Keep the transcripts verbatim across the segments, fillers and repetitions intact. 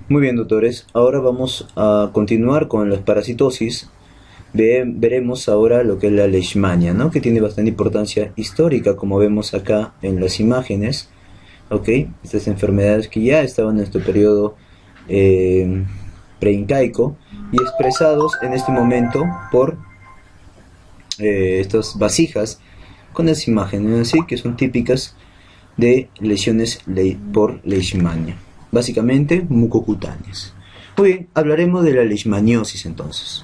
Muy bien, doctores. Ahora vamos a continuar con la parasitosis. Ve- veremos ahora lo que es la leishmania, ¿no? Que tiene bastante importancia histórica, como vemos acá en las imágenes. ¿Ok? Estas enfermedades que ya estaban en nuestro periodo eh, preincaico y expresados en este momento por eh, estas vasijas con las imágenes así que son típicas de lesiones le por leishmania, básicamente mucocutáneas. Muy bien, hablaremos de la leishmaniosis entonces.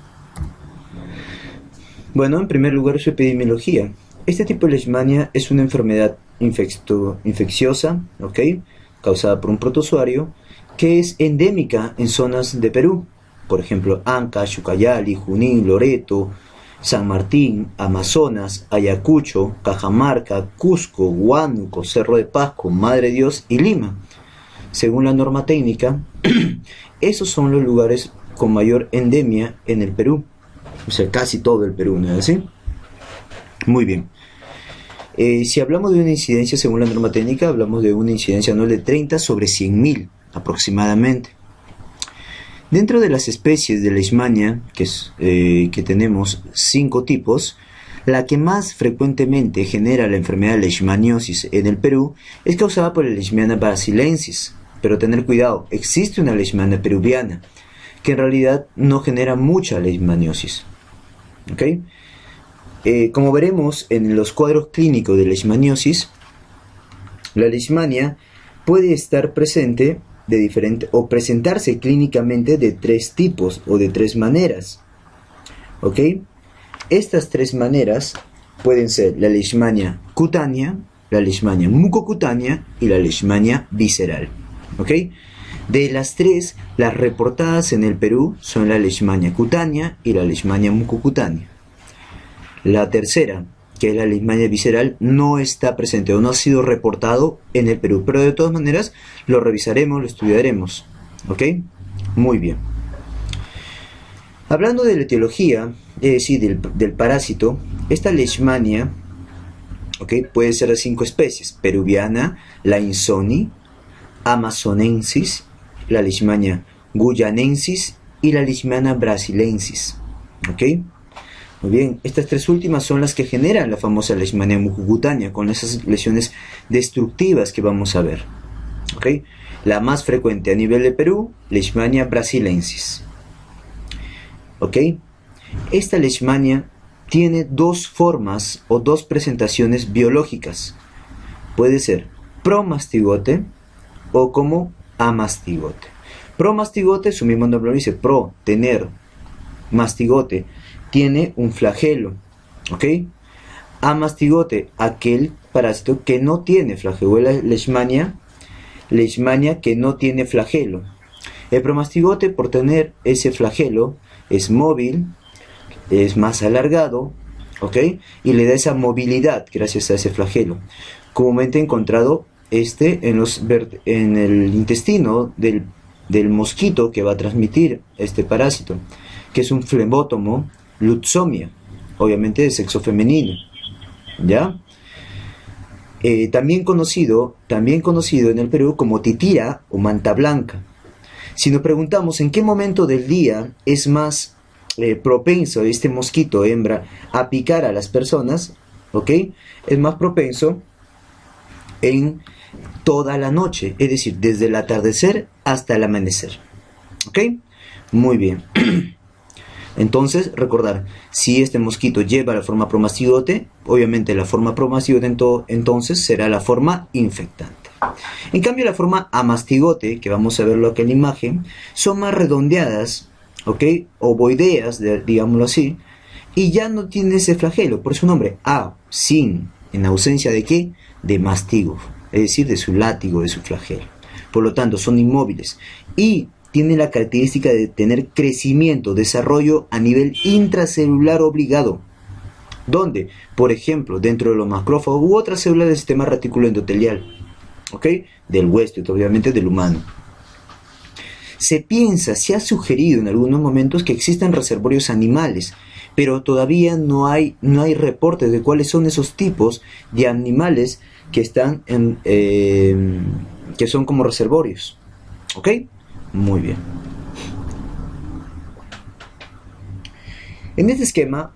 Bueno, en primer lugar su epidemiología. Este tipo de leishmania es una enfermedad infecto infecciosa, ¿ok? Causada por un protozoario que es endémica en zonas de Perú, por ejemplo Ancash, Ucayali, Junín, Loreto, San Martín, Amazonas, Ayacucho, Cajamarca, Cusco, Huánuco, Cerro de Pasco, Madre de Dios y Lima. Según la norma técnica, esos son los lugares con mayor endemia en el Perú, o sea, casi todo el Perú, ¿no es así? Muy bien. Eh, si hablamos de una incidencia según la norma técnica, hablamos de una incidencia anual de treinta sobre cien mil aproximadamente. Dentro de las especies de leishmania, que, es, eh, que tenemos cinco tipos, la que más frecuentemente genera la enfermedad de leishmaniosis en el Perú es causada por la Leishmania brasilensis. Pero tener cuidado, existe una leishmania peruviana, que en realidad no genera mucha leishmaniosis. ¿Okay? Eh, como veremos en los cuadros clínicos de leishmaniosis, la leishmania puede estar presente de diferente o presentarse clínicamente de tres tipos o de tres maneras. ¿Ok? Estas tres maneras pueden ser la leishmania cutánea, la leishmania mucocutánea y la leishmania visceral. ¿Ok? De las tres, las reportadas en el Perú son la leishmania cutánea y la leishmania mucocutánea. La tercera, que es la leishmania visceral, no está presente o no ha sido reportado en el Perú, pero de todas maneras lo revisaremos, lo estudiaremos. ¿Ok? Muy bien. Hablando de la etiología, es decir, del, del parásito, esta leishmania, ¿ok?, puede ser de cinco especies: peruviana, la insoni, amazonensis, la leishmania guyanensis y la leishmania brasilensis. ¿Ok? Muy bien, estas tres últimas son las que generan la famosa leishmania mucocutánea, con esas lesiones destructivas que vamos a ver. ¿Ok? La más frecuente a nivel de Perú, leishmania brasilensis. ¿Ok? Esta leishmania tiene dos formas o dos presentaciones biológicas. Puede ser promastigote o como amastigote. Promastigote, su mismo nombre lo dice, pro, tener, mastigote, tiene un flagelo, ¿ok? Amastigote, aquel parásito que no tiene flagelo, la leishmania, leishmania que no tiene flagelo. El promastigote, por tener ese flagelo, es móvil, es más alargado, ¿ok? Y le da esa movilidad gracias a ese flagelo. Comúnmente encontrado este en, los, en el intestino del, del mosquito que va a transmitir este parásito, que es un flebótomo lutzomia, obviamente de sexo femenino, ¿ya? Eh, también conocido, también conocido en el Perú como titira o manta blanca. Si nos preguntamos en qué momento del día es más eh, propenso este mosquito hembra a picar a las personas, ¿ok? Es más propenso en toda la noche, es decir, desde el atardecer hasta el amanecer, ¿ok? Muy bien. Entonces, recordar, si este mosquito lleva la forma promastigote, obviamente la forma promastigote entonces será la forma infectante. En cambio, la forma amastigote, que vamos a verlo aquí en la imagen, son más redondeadas, ¿ok? Ovoideas, digámoslo así, y ya no tiene ese flagelo, por su nombre, a, sin, en ausencia de qué, de mastigo, es decir, de su látigo, de su flagelo. Por lo tanto, son inmóviles y tiene la característica de tener crecimiento, desarrollo a nivel intracelular obligado, donde, por ejemplo, dentro de los macrófagos u otras células del sistema reticulo endotelial, ¿ok?, del huésped, obviamente del humano. Se piensa, se ha sugerido en algunos momentos que existen reservorios animales, pero todavía no hay, no hay reportes de cuáles son esos tipos de animales que están en, eh, que son como reservorios, ¿ok? Muy bien. En este esquema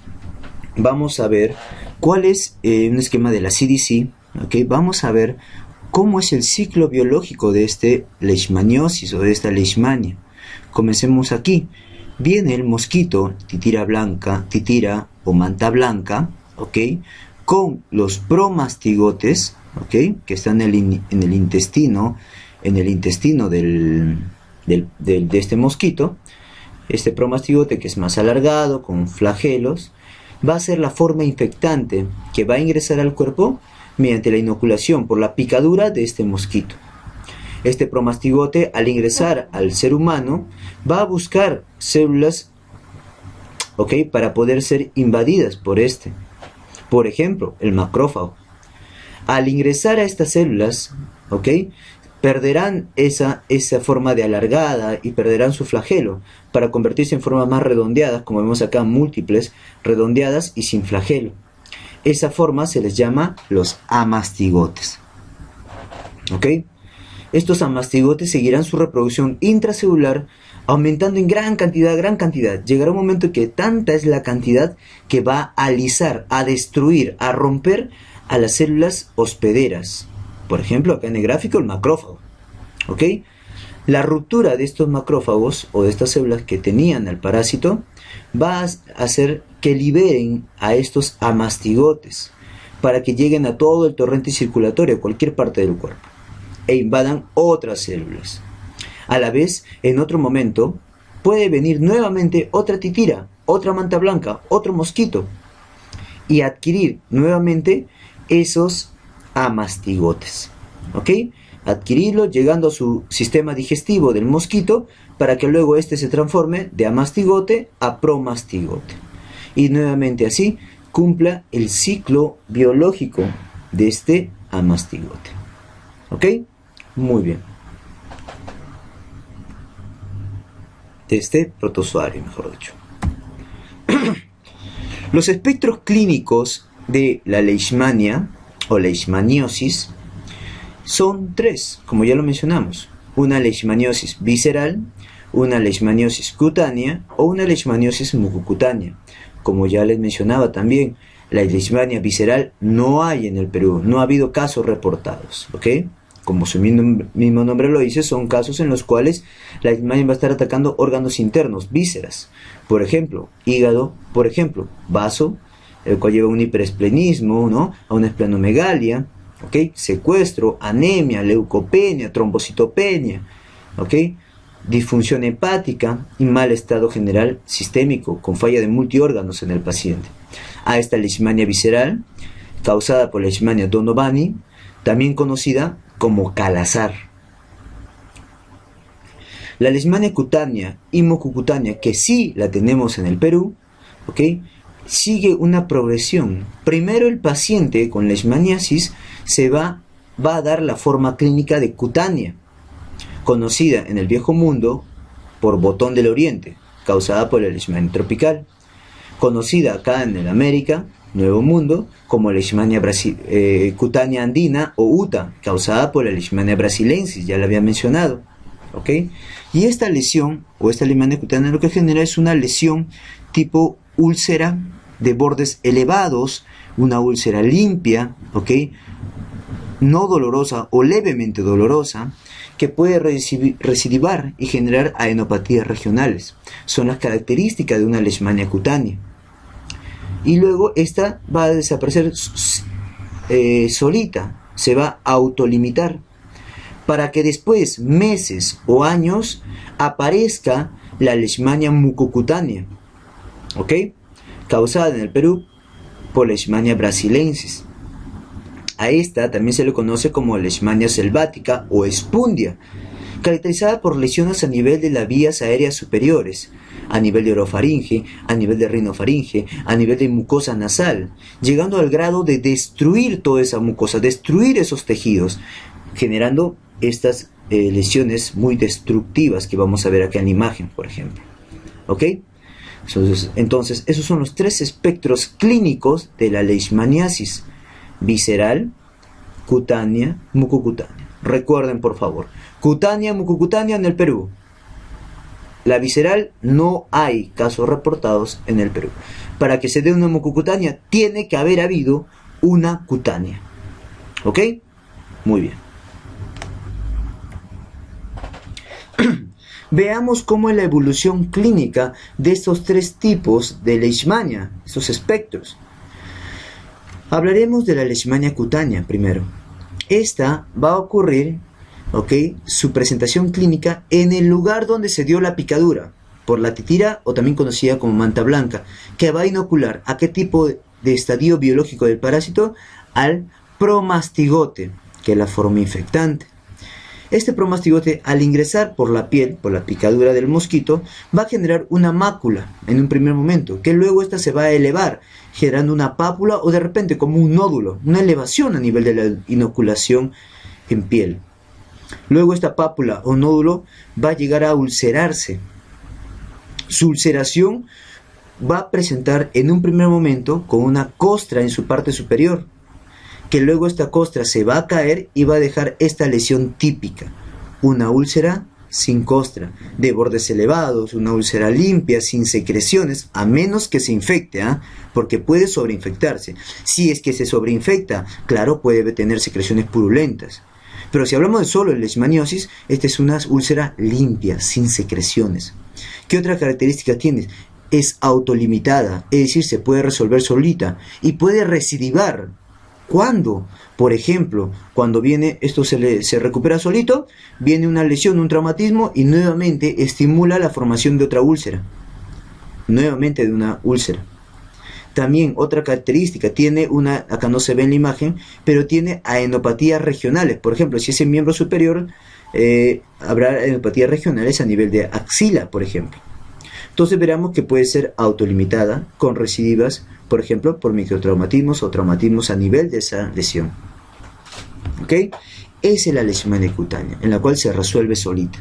vamos a ver cuál es eh, un esquema de la C D C. ¿Okay? Vamos a ver cómo es el ciclo biológico de este leishmaniosis o de esta leishmania. Comencemos aquí. Viene el mosquito titira blanca, titira o manta blanca, ¿ok? Con los promastigotes, ¿ok? Que están en el, in, en el intestino, en el intestino del, del, del, de este mosquito. Este promastigote, que es más alargado, con flagelos, va a ser la forma infectante que va a ingresar al cuerpo mediante la inoculación por la picadura de este mosquito. Este promastigote, al ingresar al ser humano, va a buscar células, ¿ok?, para poder ser invadidas por este. Por ejemplo, el macrófago. Al ingresar a estas células, ¿ok?, perderán esa, esa forma de alargada y perderán su flagelo para convertirse en formas más redondeadas, como vemos acá, múltiples, redondeadas y sin flagelo. Esa forma se les llama los amastigotes. ¿Ok? Estos amastigotes seguirán su reproducción intracelular, aumentando en gran cantidad, gran cantidad. Llegará un momento en que tanta es la cantidad que va a alisar, a destruir, a romper a las células hospederas. Por ejemplo, acá en el gráfico, el macrófago. ¿Ok? La ruptura de estos macrófagos o de estas células que tenían al parásito va a hacer que liberen a estos amastigotes para que lleguen a todo el torrente circulatorio, a cualquier parte del cuerpo, e invadan otras células. A la vez, en otro momento, puede venir nuevamente otra titira, otra manta blanca, otro mosquito, y adquirir nuevamente esos amastigotes. ¿Ok? Adquirirlo llegando a su sistema digestivo del mosquito para que luego este se transforme de amastigote a promastigote. Y nuevamente así cumpla el ciclo biológico de este amastigote. ¿Ok? Muy bien. De este protozoario, mejor dicho. Los espectros clínicos de la leishmania o leishmaniosis son tres, como ya lo mencionamos: una leishmaniosis visceral, una leishmaniosis cutánea o una leishmaniosis mucocutánea. Como ya les mencionaba también, la leishmania visceral no hay en el Perú, no ha habido casos reportados, ¿ok? Como su mismo nombre lo dice, son casos en los cuales la leishmania va a estar atacando órganos internos, vísceras, por ejemplo, hígado, por ejemplo, vaso, el cual lleva a un hiperesplenismo, ¿no?, a una esplenomegalia, ¿ok?, secuestro, anemia, leucopenia, trombocitopenia, ¿ok?, disfunción hepática y mal estado general sistémico con falla de multiórganos en el paciente. A esta leishmania visceral, causada por la leishmania donovani, también conocida como calazar. La leishmania cutánea y mucocutánea, que sí la tenemos en el Perú, ¿ok?, sigue una progresión. Primero el paciente con leishmaniasis se va, va a dar la forma clínica de cutánea, conocida en el viejo mundo por botón del oriente, causada por la leishmania tropical, conocida acá en el América, Nuevo Mundo, como leishmania eh, cutánea andina o U T A, causada por la leishmania brasilensis, ya la había mencionado, ¿ok? Y esta lesión, o esta leishmania cutánea, lo que genera es una lesión tipo úlcera de bordes elevados, una úlcera limpia, ¿ok?, no dolorosa o levemente dolorosa, que puede recidivar y generar adenopatías regionales. Son las características de una leishmania cutánea. Y luego esta va a desaparecer eh, solita, se va a autolimitar, para que después, meses o años, aparezca la leishmania mucocutánea, ¿ok?, causada en el Perú por leishmania brasilensis. A esta también se le conoce como leishmania selvática o espundia, caracterizada por lesiones a nivel de las vías aéreas superiores, a nivel de orofaringe, a nivel de rinofaringe, a nivel de mucosa nasal, llegando al grado de destruir toda esa mucosa, destruir esos tejidos, generando estas eh, lesiones muy destructivas que vamos a ver acá en la imagen, por ejemplo. ¿Ok? Entonces, entonces, esos son los tres espectros clínicos de la leishmaniasis: visceral, cutánea, mucocutánea. Recuerden, por favor. Cutánea, mucocutánea en el Perú. La visceral no hay casos reportados en el Perú. Para que se dé una mucocutánea tiene que haber habido una cutánea. ¿Ok? Muy bien. Veamos cómo es la evolución clínica de estos tres tipos de leishmania, estos espectros. Hablaremos de la leishmania cutánea primero. Esta va a ocurrir, ¿ok?, su presentación clínica en el lugar donde se dio la picadura, por la titira o también conocida como manta blanca, que va a inocular a qué tipo de estadio biológico del parásito, al promastigote, que es la forma infectante. Este promastigote, al ingresar por la piel, por la picadura del mosquito, va a generar una mácula en un primer momento, que luego esta se va a elevar, generando una pápula o de repente como un nódulo, una elevación a nivel de la inoculación en piel. Luego esta pápula o nódulo va a llegar a ulcerarse. Su ulceración va a presentar en un primer momento con una costra en su parte superior, que luego esta costra se va a caer y va a dejar esta lesión típica, una úlcera sin costra, de bordes elevados, una úlcera limpia, sin secreciones, a menos que se infecte, ¿eh? Porque puede sobreinfectarse. Si es que se sobreinfecta, claro, puede tener secreciones purulentas. Pero si hablamos de solo de leishmaniosis, esta es una úlcera limpia, sin secreciones. ¿Qué otra característica tiene? Es autolimitada, es decir, se puede resolver solita y puede recidivar. ¿Cuándo? Por ejemplo, cuando viene, esto se, le, se recupera solito, viene una lesión, un traumatismo y nuevamente estimula la formación de otra úlcera. Nuevamente de una úlcera. También otra característica, tiene una, acá no se ve en la imagen, pero tiene aenopatías regionales. Por ejemplo, si es el miembro superior, eh, habrá aenopatías regionales a nivel de axila, por ejemplo. Entonces veremos que puede ser autolimitada, con recidivas, por ejemplo, por microtraumatismos o traumatismos a nivel de esa lesión. ¿Ok? Esa es la leishmania cutánea, en la cual se resuelve solita.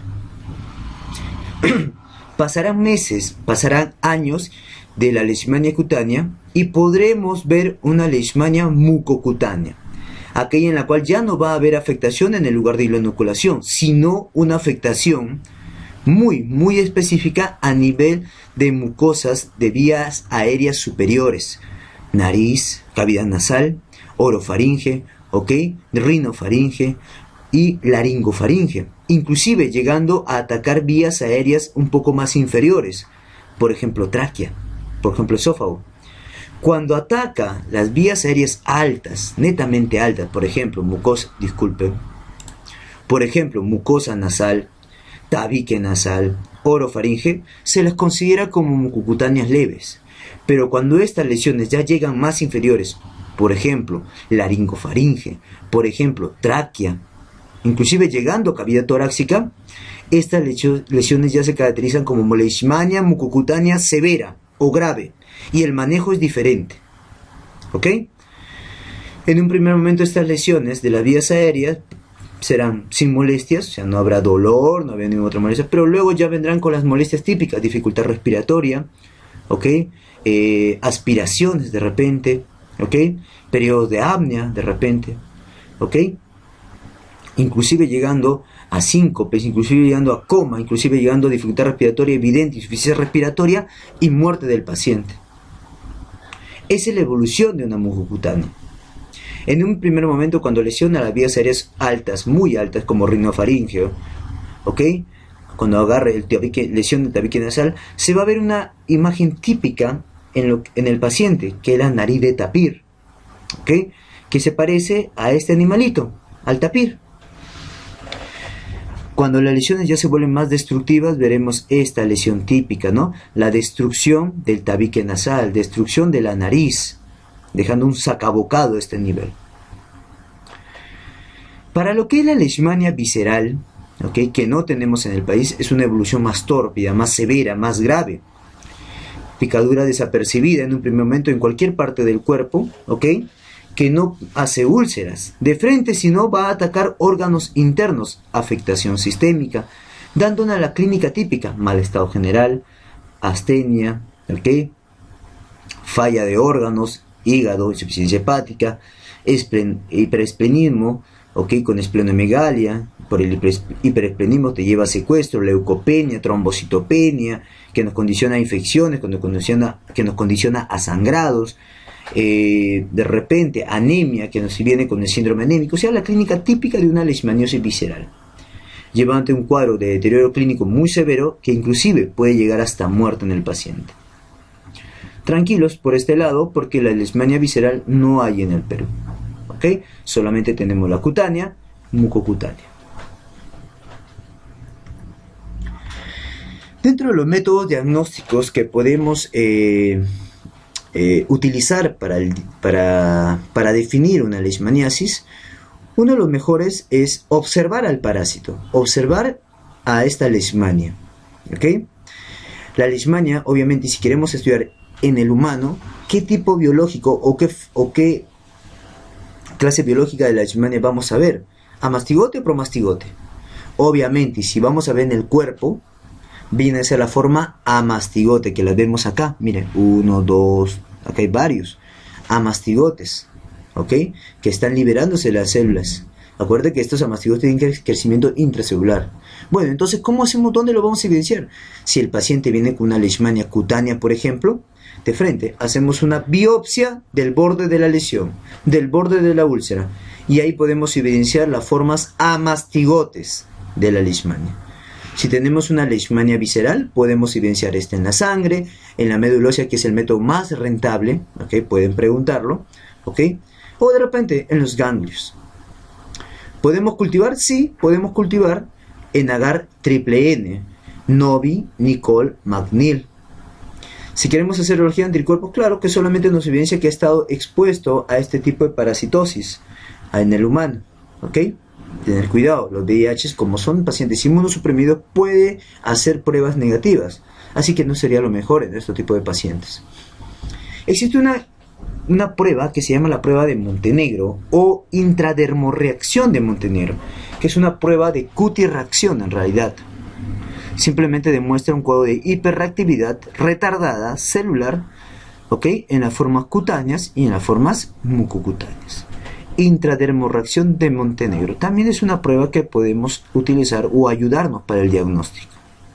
Pasarán meses, pasarán años de la leishmania cutánea y podremos ver una leishmania mucocutánea, aquella en la cual ya no va a haber afectación en el lugar de la inoculación, sino una afectación muy, muy específica a nivel de mucosas de vías aéreas superiores, nariz, cavidad nasal, orofaringe, ¿ok?, rinofaringe y laringofaringe, inclusive llegando a atacar vías aéreas un poco más inferiores, por ejemplo tráquea, por ejemplo esófago. Cuando ataca las vías aéreas altas, netamente altas, por ejemplo mucosa, disculpe, por ejemplo mucosa nasal, tabique nasal, orofaringe, se las considera como mucocutáneas leves. Pero cuando estas lesiones ya llegan más inferiores, por ejemplo, laringofaringe, por ejemplo, tráquea, inclusive llegando a cavidad torácica, estas lesiones ya se caracterizan como leishmania mucocutánea severa o grave, y el manejo es diferente. ¿Ok? En un primer momento estas lesiones de las vías aéreas serán sin molestias, o sea, no habrá dolor, no habrá ninguna otra molestia, pero luego ya vendrán con las molestias típicas, dificultad respiratoria, ¿ok?, eh, aspiraciones de repente, ¿ok?, periodos de apnea de repente, ¿ok?, inclusive llegando a síncopes, inclusive llegando a coma, inclusive llegando a dificultad respiratoria evidente, insuficiencia respiratoria y muerte del paciente. Esa es la evolución de una mucocutánea. En un primer momento, cuando lesiona las vías aéreas altas, muy altas, como rinofaringeo, ¿ok?, cuando agarre el tabique, lesión del tabique nasal, se va a ver una imagen típica en, lo, en el paciente, que es la nariz de tapir, ¿ok?, que se parece a este animalito, al tapir. Cuando las lesiones ya se vuelven más destructivas, veremos esta lesión típica, ¿no?, la destrucción del tabique nasal, destrucción de la nariz, dejando un sacabocado a este nivel. Para lo que es la leishmania visceral, ¿okay?, que no tenemos en el país, es una evolución más tórpida, más severa, más grave. Picadura desapercibida en un primer momento en cualquier parte del cuerpo, ¿ok?, que no hace úlceras de frente, sino va a atacar órganos internos, afectación sistémica, dándonos a la clínica típica, mal estado general, astenia, ¿ok?, falla de órganos, hígado, insuficiencia hepática, hiperesplenismo, ¿ok? Con esplenomegalia, por el hiperesplenismo te lleva a secuestro, leucopenia, trombocitopenia, que nos condiciona a infecciones, que nos condiciona, que nos condiciona a sangrados, eh, de repente anemia, que nos viene con el síndrome anémico, o sea, la clínica típica de una leishmaniosis visceral, llevando a un cuadro de deterioro clínico muy severo, que inclusive puede llegar hasta muerte en el paciente. Tranquilos por este lado, porque la leishmania visceral no hay en el Perú, ¿ok? Solamente tenemos la cutánea, mucocutánea. Dentro de los métodos diagnósticos que podemos eh, eh, utilizar para, el, para, para definir una leishmaniasis, uno de los mejores es observar al parásito, observar a esta leishmania, ¿ok? La leishmania, obviamente, si queremos estudiar en el humano, qué tipo biológico o qué, o qué clase biológica de la leishmania vamos a ver, amastigote o promastigote. Obviamente, si vamos a ver en el cuerpo, viene a ser la forma amastigote, que la vemos acá. Miren, uno, dos, acá hay varios amastigotes, ¿ok? Que están liberándose las células. Acuérdense que estos amastigotes tienen crecimiento intracelular. Bueno, entonces, ¿cómo hacemos? ¿Dónde lo vamos a evidenciar? Si el paciente viene con una leishmania cutánea, por ejemplo, de frente, hacemos una biopsia del borde de la lesión, del borde de la úlcera, y ahí podemos evidenciar las formas amastigotes de la leishmania. Si tenemos una leishmania visceral, podemos evidenciar esta en la sangre, en la médula ósea, que es el método más rentable, ¿ok? Pueden preguntarlo, ¿ok? O de repente en los ganglios. ¿Podemos cultivar? Sí, podemos cultivar en agar triple N, Novi, Nicol, Macnil. Si queremos hacer serología de anticuerpos, claro que solamente nos evidencia que ha estado expuesto a este tipo de parasitosis en el humano, ¿ok? Tener cuidado, los V I H, como son pacientes inmunosuprimidos, puede hacer pruebas negativas, así que no sería lo mejor en este tipo de pacientes. Existe una, una prueba que se llama la prueba de Montenegro o intradermorreacción de Montenegro, que es una prueba de cutirreacción en realidad. Simplemente demuestra un cuadro de hiperreactividad retardada celular, ¿ok? En las formas cutáneas y en las formas mucocutáneas. Intradermorreacción de Montenegro también es una prueba que podemos utilizar o ayudarnos para el diagnóstico.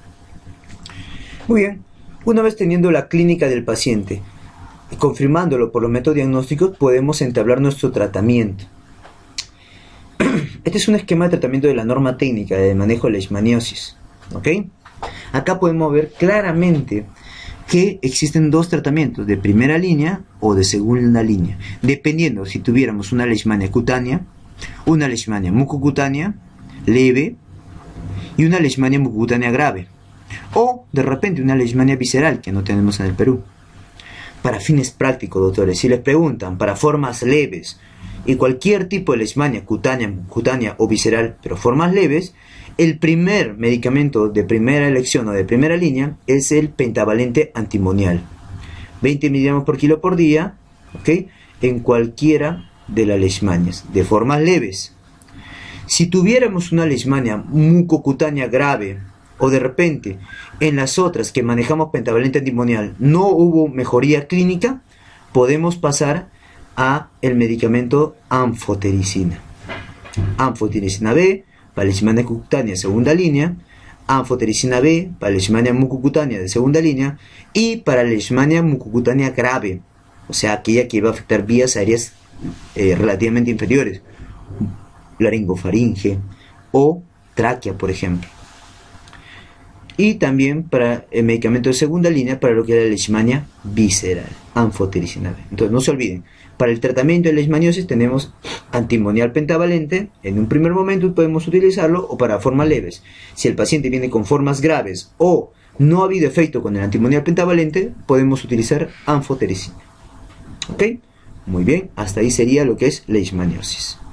Muy bien, una vez teniendo la clínica del paciente y confirmándolo por los métodos diagnósticos, podemos entablar nuestro tratamiento. Este es un esquema de tratamiento de la norma técnica de manejo de leishmaniosis, ¿ok? Acá podemos ver claramente que existen dos tratamientos, de primera línea o de segunda línea, dependiendo si tuviéramos una leishmania cutánea, una leishmania mucocutánea leve y una leishmania mucocutánea grave, o de repente una leishmania visceral que no tenemos en el Perú. Para fines prácticos, doctores, si les preguntan para formas leves y cualquier tipo de leishmania cutánea, mucocutánea o visceral, pero formas leves, el primer medicamento de primera elección o de primera línea es el pentavalente antimonial. veinte miligramos por kilo por día, ¿ok? En cualquiera de las leishmanias, de formas leves. Si tuviéramos una leishmania mucocutánea grave, o de repente en las otras que manejamos pentavalente antimonial no hubo mejoría clínica, podemos pasar a el medicamento anfotericina. Anfotericina B, para leishmania cutánea segunda línea, anfotericina B para leishmania mucocutánea de segunda línea y para leishmania mucocutánea grave, o sea, aquella que va a afectar vías aéreas eh, relativamente inferiores, laringofaringe o tráquea, por ejemplo. Y también para el medicamento de segunda línea para lo que es la leishmania visceral, anfotericina B. Entonces no se olviden, para el tratamiento de leishmaniosis tenemos antimonial pentavalente, en un primer momento podemos utilizarlo, o para formas leves. Si el paciente viene con formas graves o no ha habido efecto con el antimonial pentavalente, podemos utilizar anfotericina. ¿Ok? Muy bien, hasta ahí sería lo que es leishmaniosis.